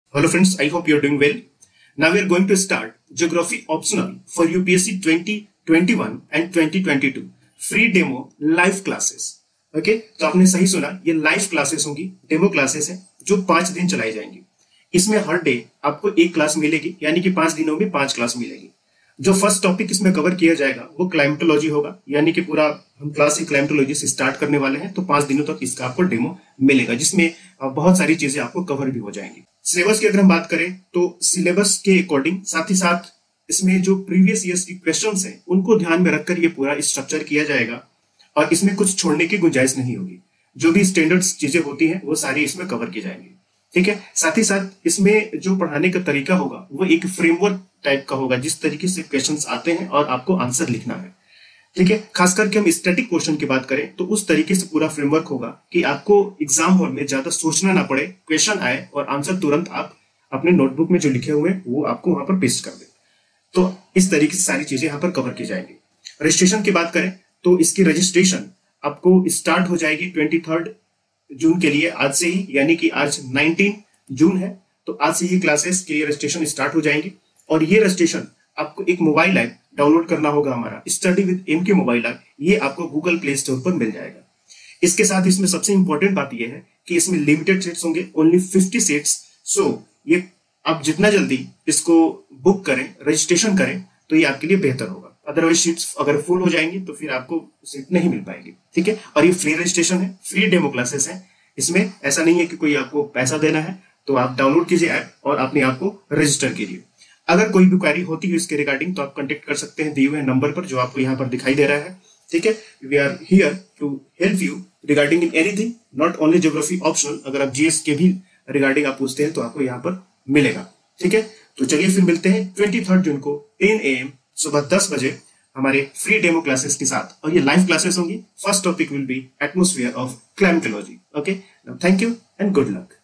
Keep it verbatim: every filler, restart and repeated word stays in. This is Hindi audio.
Hello friends, I hope you are doing well. Now we are going to start Geography Optional for U P S C twenty twenty-one and twenty twenty-two free demo live classes. Okay okay? तो आपने सही सुना, ये लाइव क्लासेस होंगी, डेमो क्लासेस हैं जो पांच दिन चलाई जाएंगी। इसमें हर डे आपको एक क्लास मिलेगी, यानी कि पांच दिनों में पांच क्लास मिलेगी। जो फर्स्ट टॉपिक इसमें कवर किया जाएगा वो क्लाइमेटोलॉजी होगा, यानी कि पूरा हम क्लास क्लाइमेटोलॉजी से स्टार्ट करने वाले हैं। तो पांच दिनों तक इसका आपको डेमो मिलेगा, जिसमें बहुत सारी चीजें आपको कवर भी हो जाएंगी। सिलेबस की अगर हम बात करें तो सिलेबस के अकॉर्डिंग साथ ही साथ इसमें जो प्रीवियस ईयर्स की क्वेश्चंस हैं उनको ध्यान में रखकर ये पूरा स्ट्रक्चर किया जाएगा और इसमें कुछ छोड़ने की गुंजाइश नहीं होगी। जो भी स्टैंडर्ड चीजें होती हैं वो सारी इसमें कवर की जाएंगी। ठीक है, साथ ही साथ इसमें जो पढ़ाने का तरीका होगा वो एक फ्रेमवर्क टाइप का होगा, जिस तरीके से क्वेश्चंस आते हैं और आपको आंसर लिखना है। ठीक है, खास करके हम स्टैटिक क्वेश्चन की बात करें तो उस तरीके से पूरा फ्रेमवर्क होगा कि आपको एग्जाम हॉल में ज्यादा सोचना ना पड़े, क्वेश्चन आए और आंसर तुरंत आप अपने नोटबुक में जो लिखे हुए हैं वो आपको वहां पर पेस्ट कर दें। तो इस तरीके से सारी चीजें यहाँ पर कवर की जाएंगी। रजिस्ट्रेशन की बात करें तो इसकी रजिस्ट्रेशन आपको स्टार्ट हो जाएगी ट्वेंटी थर्ड जून के लिए, आज से ही, यानी कि आज नाइनटीन जून है। तो आज से ही क्लासेस के लिए रजिस्ट्रेशन स्टार्ट हो जाएंगी और ये रजिस्ट्रेशन आपको एक मोबाइल ऐप डाउनलोड करना होगा, हमारा study with M K mobile app. ये आपको गूगल प्ले स्टोर पर मिल जाएगा। इसके साथ इसमें सबसे इंपॉर्टेंट बात यह है कि इसमें लिमिटेड सीट्स होंगे, ओनली फिफ्टी सीट्स। सो ये आप जितना जल्दी इसको बुक करें, रजिस्ट्रेशन करें तो ये आपके लिए बेहतर होगा। अदरवाइज सीट्स अगर फुल हो जाएंगी तो फिर आपको सीट नहीं मिल पाएगी। ठीक है, और ये फ्री रजिस्ट्रेशन है, फ्री डेमो क्लासेस है। इसमें ऐसा नहीं है कि कोई आपको पैसा देना है। तो आप डाउनलोड कीजिए ऐप और अपने आप को रजिस्टर कीजिए। अगर कोई भी क्वेरी होती है इसके रिगार्डिंग तो आप कांटेक्ट कर सकते हैं दिए हुए नंबर पर जो आपको यहाँ पर दिखाई दे रहा है। ठीक है, we are here to help you regarding in anything, not only geography optional. अगर आप जीएस के भी रिगार्डिंग आप पूछते हैं तो आपको यहाँ पर मिलेगा। ठीक है, तो चलिए फिर मिलते हैं ट्वेंटी थर्ड जून को टेन ए एम सुबह दस बजे हमारे फ्री डेमो क्लासेस के साथ, और ये लाइव क्लासेस होंगी। First topic will be atmosphere of climatology. Okay, thank you and good luck.